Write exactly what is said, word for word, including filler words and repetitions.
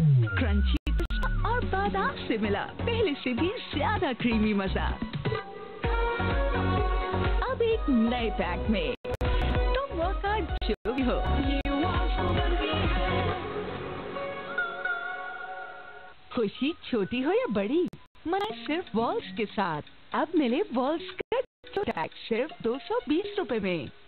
Crunchy पिस्ता और बादाम से मिला पहले से भी ज्यादा क्रीमी मजा। अब एक नए पैक में, तो वर्कआउट जो भी हो। खुशी छोटी हो या बड़ी, मनाए सिर्फ वॉल्स के साथ। अब मिले वॉल्स का पैक सिर्फ दो सौ बीस रुपए में।